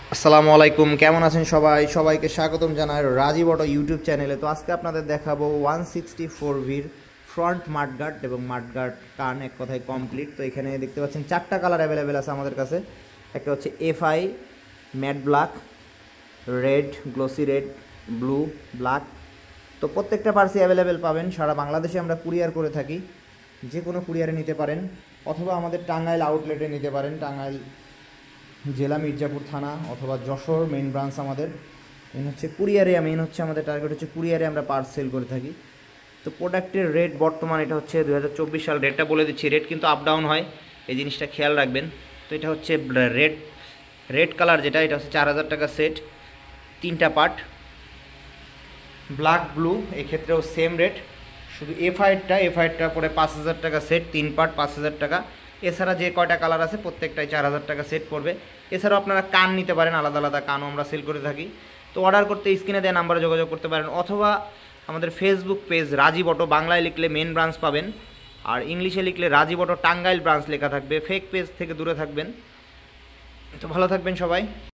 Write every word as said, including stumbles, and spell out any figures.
আসসালামু আলাইকুম, কেমন আছেন সবাই? সবাইকে স্বাগতম জানাই রাজীব অটো ইউটিউব চ্যানেলে। তো আজকে আপনাদের দেখাবো ওয়ান সিক্সটি ফোর ভির ফ্রন্ট মাডগার্ড এবং মাডগার্ড কান এক কথায় কমপ্লিট। তো এখানে দেখতে পাচ্ছেন চারটা কালার অ্যাভেলেবেল আছে আমাদের কাছে। একটা হচ্ছে FI, matte black, red, glossy red, blue, black. তো প্রত্যেকটা পার্সি অ্যাভেলেবেল পাবেন। সারা বাংলাদেশে আমরা কুরিয়ার করে থাকি, যে কোনো কুরিয়ারে নিতে পারেন অথবা আমাদের টাঙ্গাইল আউটলেটে নিতে পারেন। টাঙ্গাইল জেলা মির্জাপুর থানা অথবা যশোর মেইন ব্রাঞ্চ আমাদের। মেন হচ্ছে কুরিয়ারে, মেন হচ্ছে আমাদের টার্গেট হচ্ছে কুরিয়ারে আমরা পার্স সেল করে থাকি। তো প্রোডাক্টের রেট বর্তমান এটা হচ্ছে দু হাজার চব্বিশ সাল রেটটা বলে দিচ্ছি। রেট কিন্তু আপ ডাউন হয়, এই জিনিসটা খেয়াল রাখবেন। তো এটা হচ্ছে রেড রেড কালার, যেটা এটা হচ্ছে চার হাজার টাকা সেট, তিনটা পার্ট। ব্ল্যাক ব্লু এক্ষেত্রেও সেম রেট, শুধু এফআইডটা এফআইডটা পরে পাঁচ হাজার টাকা সেট, তিন পার্ট পাঁচ হাজার টাকা। এছাড়া যে কয়টা কালার আছে প্রত্যেকটাই চার হাজার টাকা সেট পড়বে। এছাড়াও আপনারা কান নিতে পারেন, আলাদা আলাদা কানও আমরা সেল করে থাকি। তো অর্ডার করতে স্ক্রিনে দেওয়া নাম্বারে যোগাযোগ করতে পারেন অথবা আমাদের ফেসবুক পেজ রাজীব অটো, বাংলায় লিখলে মেন ব্রাঞ্চ পাবেন, আর ইংলিশে লিখলে রাজীব অটো টাঙ্গাইল ব্রাঞ্চ লেখা থাকবে। ফেক পেজ থেকে দূরে থাকবেন। তো ভালো থাকবেন সবাই।